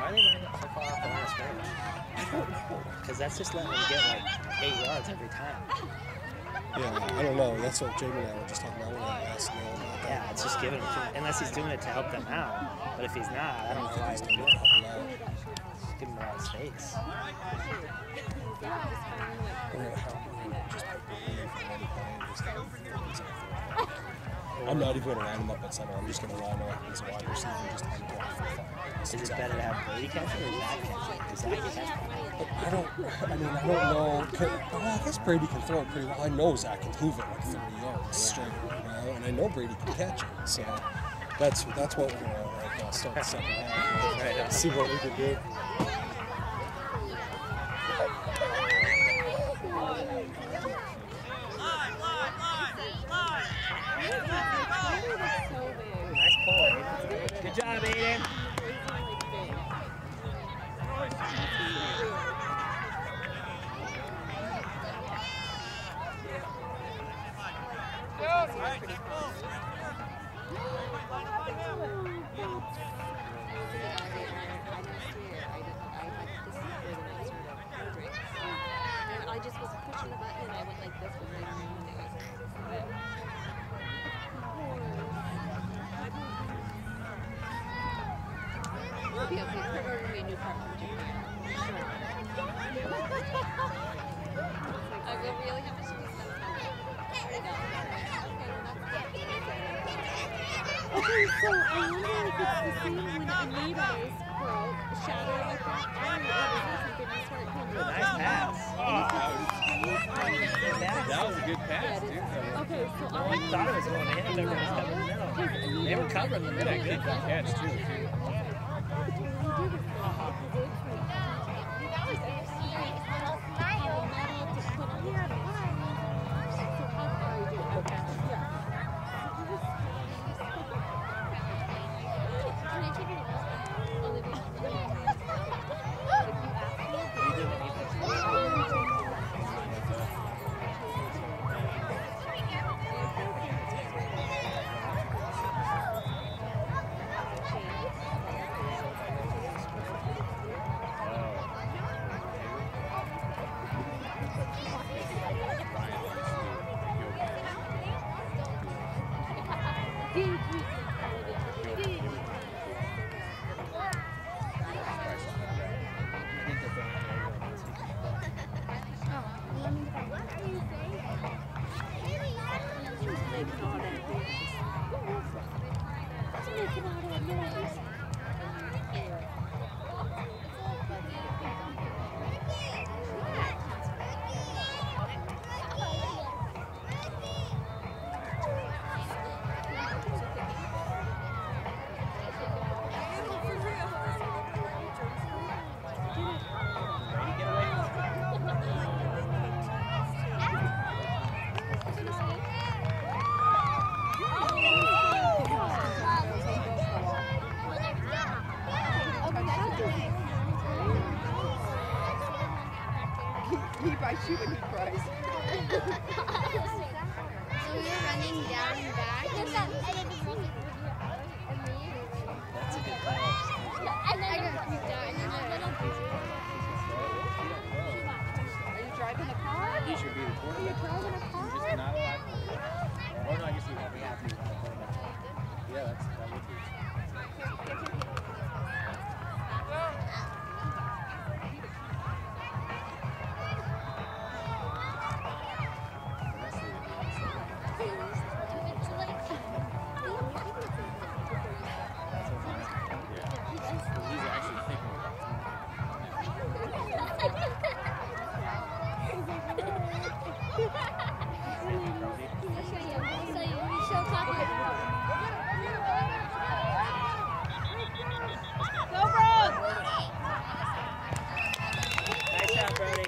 Why are they running so far off the line of scrimmage? I don't know. Because that's just letting them get like 8 yards every time. Yeah, I don't know. That's what Jaden and I were just talking about when I asked Neil about that. Yeah, it's just giving him, unless he's doing it to help them out. But if he's not, I don't know why he's doing it. Just give him a lot of space. I'm not even going to line him up at center. I'm just going to line him up as a wide receiver just to block for fun. Is it better to have Brady catch it or Zach catch it? Does Zach catch it? I don't know. Well, I guess Brady can throw it pretty well. I know Zach can move it like 30 yards straight, and I know Brady can catch it. So that's what we're going to start the second half. Right. See what we can do. Nice pull, Aiden. Good job, Aiden. I just was pushing the button and I went like this with my okay, we're ordering me a new part from Japan. I really have to do stuff. Okay, so I wonder if it's the same when Anita's broke, shattered like that, and it was something I started coming. Nice pass. That was a good pass, dude. Okay, so I thought it was going to him. Everyone was covering the middle. They were covering the middle. Good catch, too. He bites you when he cries. So we were running down and back, and then That's a good pass. and then I got kicked out, and then a little Are you driving a car? He should be recording. You're driving a car? You're just not allowed. Or no, I guess we have to. Yeah, that would be. He's actually thinking Nice job, Brody.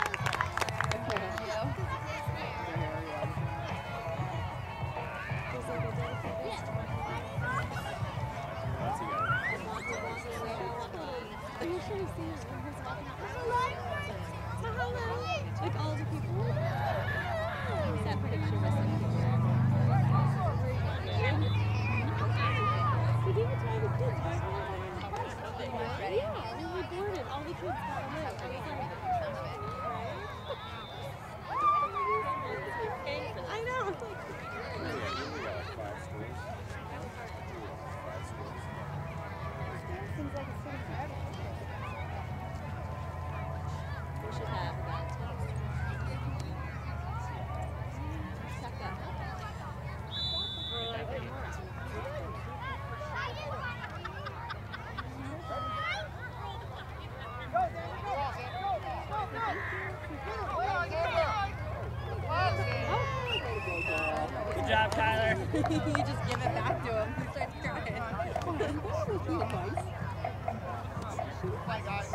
Like all the people. That picture was like Did you even tell the kids? Yeah, when we boarded, all the kids got lit. I was like, I know. Seems like it's getting better. We should have that. Check that. Good job, Tyler. You just give it back to him. He starts crying. Bye, guys.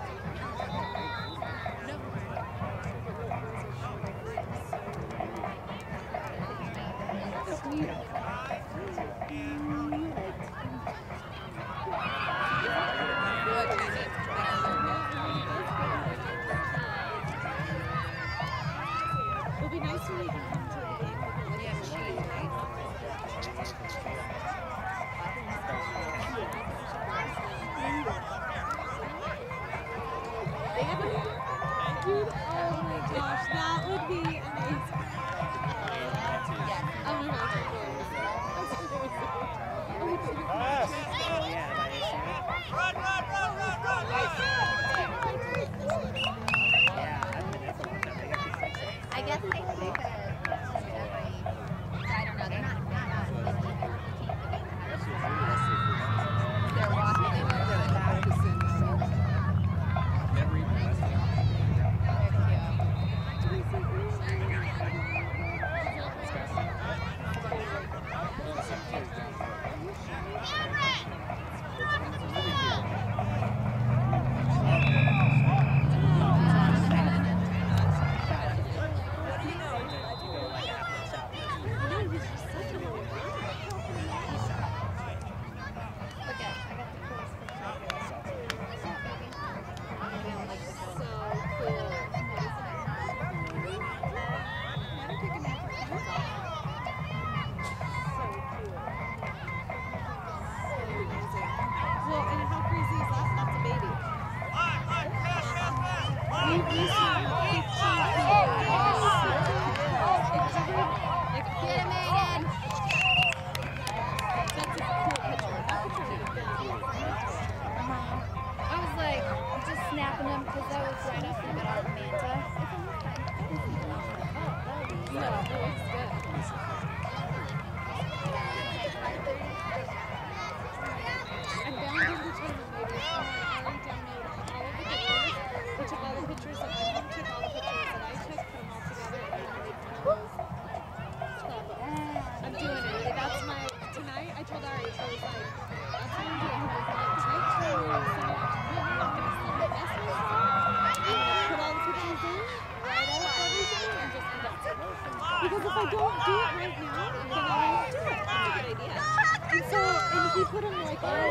It'll be nice when we can come to the game. Dude, oh my gosh, that would be amazing. I'm gonna have to go. I guess they could. I don't know. They're not. They're walking in there. They're practicing. Because if I don't do it right now, then I won't do it. That's a good idea. And so, and he put him like, oh,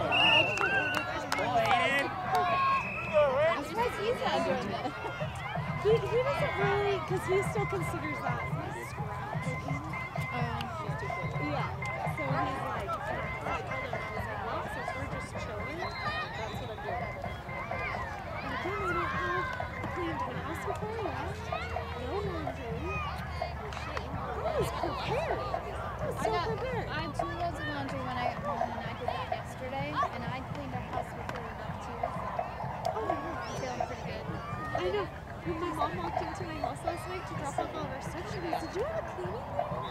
I'm surprised he's not doing it. He doesn't really, because he still considers that scrapbooking. Yeah. So he's like, I told him, I was like, well, since we're just chilling, that's what I'm doing. And again, I don't have cleaned house before, yeah? No laundry. I was prepared. I was so prepared. I had 2 loads of laundry when I got home, and I did that yesterday, and I cleaned our house before we left too. Oh my gosh. I'm feeling pretty good. I know. When my mom walked into my house last night to drop off all of our stuff, she goes, did you have a cleaning?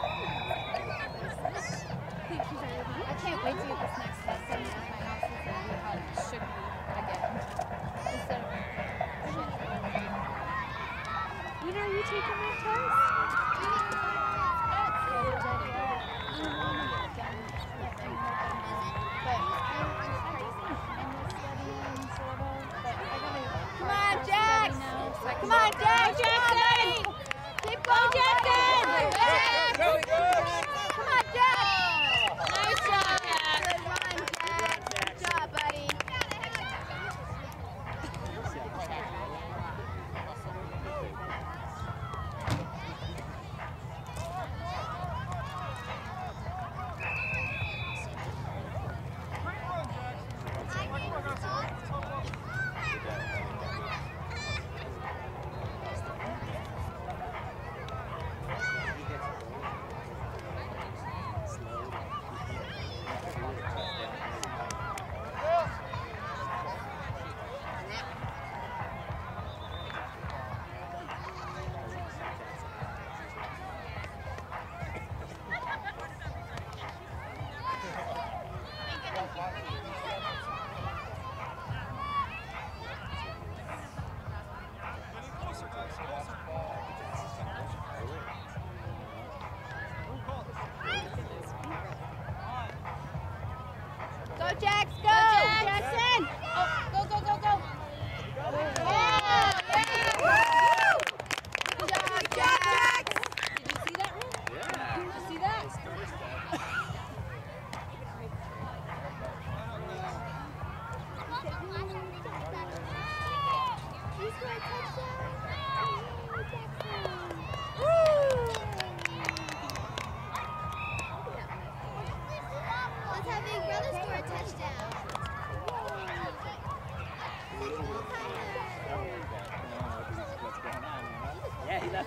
Thank you very much. I can't wait to get this next lesson at my house and see how it should be again. Instead of shit. When are you taking that test? Come on, Jax! Come on, Jax! Jackson! Keep going, Jackson! Come on, Jax! Nice job, Jax! Good one, Jax! Good job, buddy!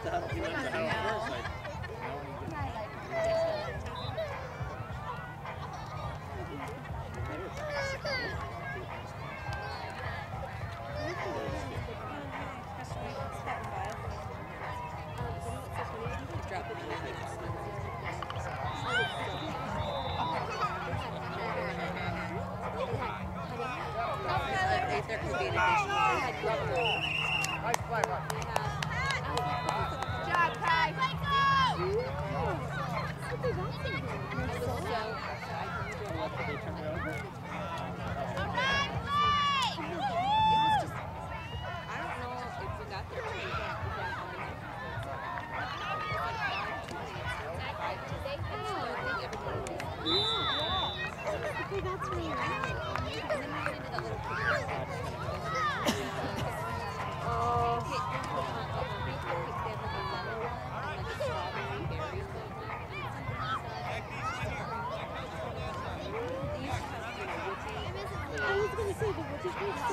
left the huddle. He left the huddle first. Like, There could be an additional. nice play, Mark. Good job, Kai. Okay, that's really nice. I was gonna say the Witchy Cakes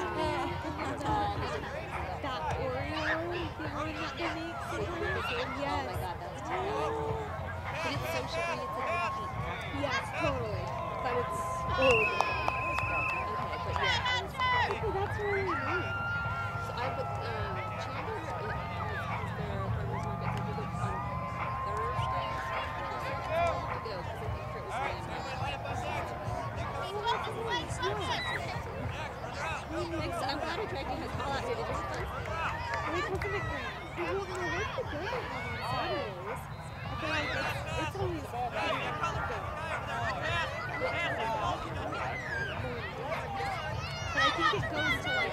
that Oreo, the one that they make sometimes. Yes. Oh my god, that's terrible. But it's so sugary, it's like a cake. Yes, totally. But it's old. Okay, but yeah, it was Okay, that's really nice. so I put Chandler is there farmers market so he goes on Thursday. To go because I think Kurt was going Thanks, I'm glad I dragged you his call out. Did it just fun? Like, wasn't it great? Well, I like the good one on Saturdays. I feel like it's always good. But I think it goes to like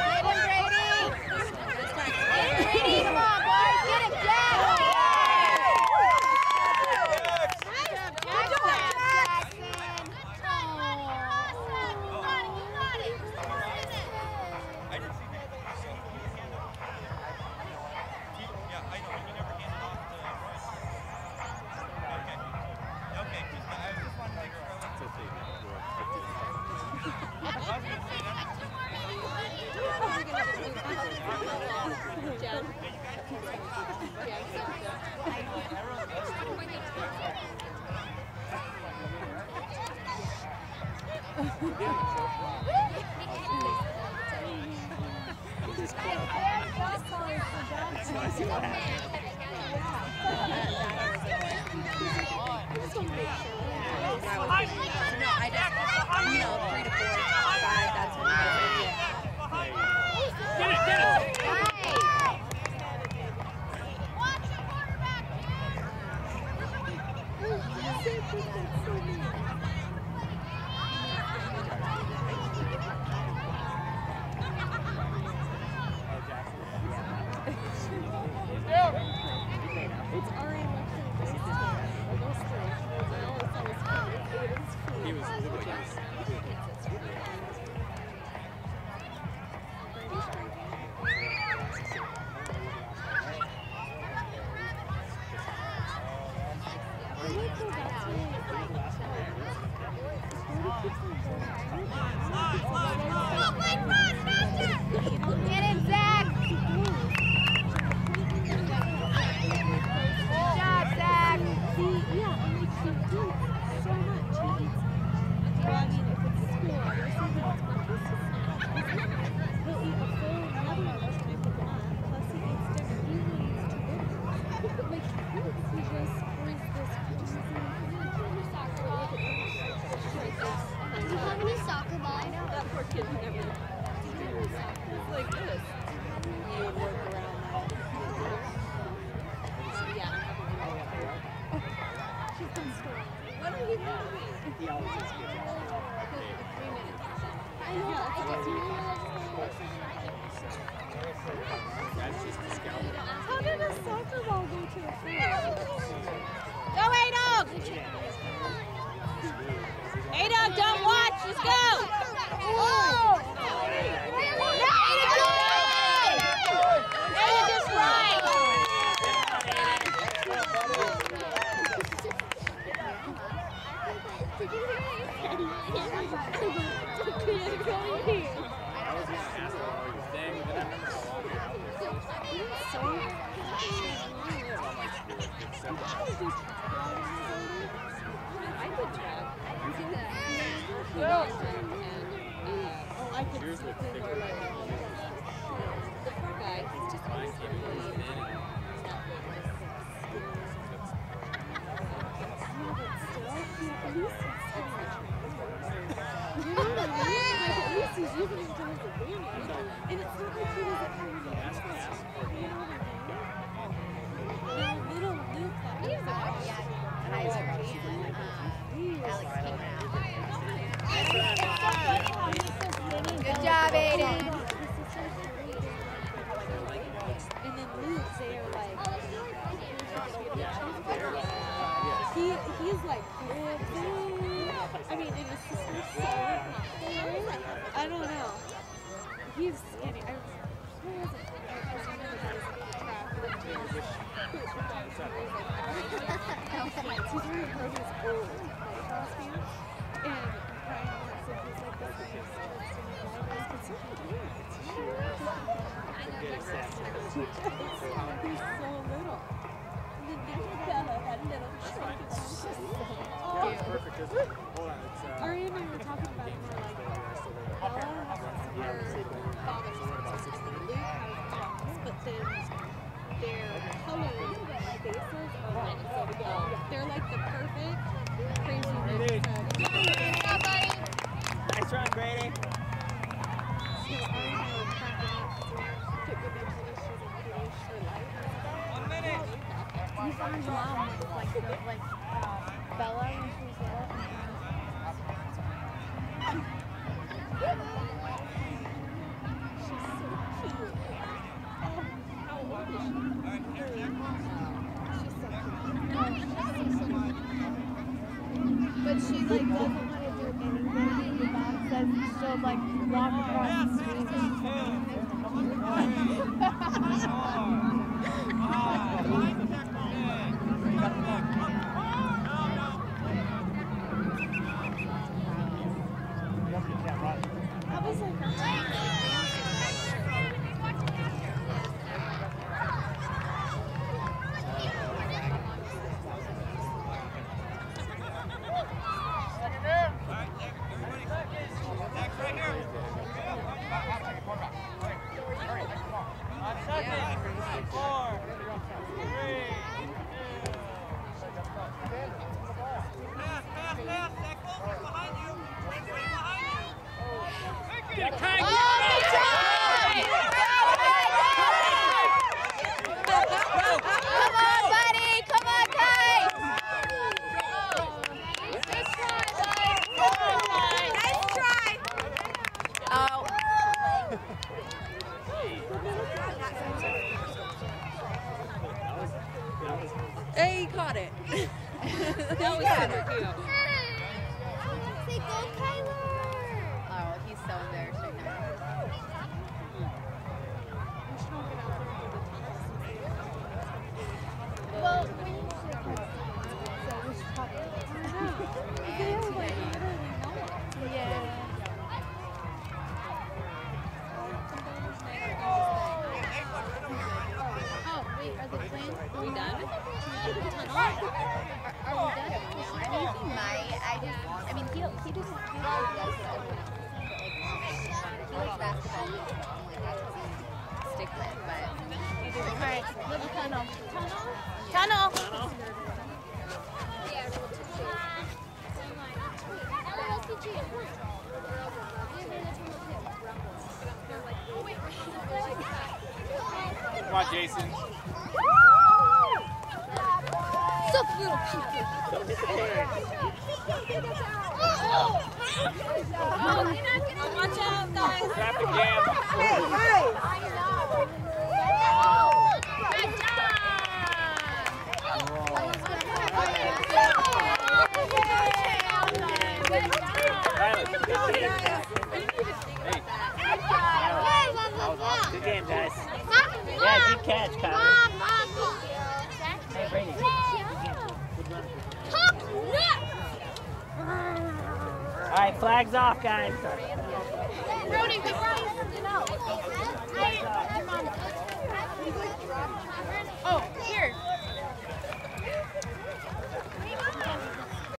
Brady, come on, boys, get it down! How did a soccer ball go to the field? Go, A-Dog! A-Dog, don't watch, just go! Oh! Ada just right! I was going to ask him while he was staying, but then I remember how long it was. So I could track. You did that. And Oh, I could Here's the see figure. the poor guy, he's just always You know what I mean? Like, at least he's using it to his advantage. And it's not like he doesn't have any interest. You know what I mean? Now, little Luke, that was Good job, Aiden. And then Luke, they are like, he's like, I mean, and his sister's so I don't know. He's skinny. Who was it? I was one of the guys in the track that he's wearing Kobe's old cross pants. And Brian Watson, he's like this and he's so little. And then Bella had little Perfect, isn't it? Hold on, it's Ari and I were talking about it more like Bella has her father's Luke has dogs, but then their colored faces are like, they're like the perfect crazy mix of Nice run, Grady. So Ari and I were cracking up because we took good pictures and finish her life. 1 minute. You saw his mom with like Bella when she was little. But she like doesn't want to do anything. The mom says she'll like walk across the street. I was like, Hey, he caught it. That was better, too. Say go, Kyler! Oh, he's so embarrassed right now. Well, we should so we should probably yeah. Oh, wait, are the plans? Are we done? Are we done? I mean, he might. I mean, he just does stuff. He likes basketball. Like, that's what he stick with, but. Alright, little tunnel. Tunnel! Come on, Jason. Sup, little people! Don't hit the parent. Watch out, guys. Traffic jam. Good game, guys. Yeah, good catch, Kyler. Hey, Brady. Good run. All right, flags off, guys.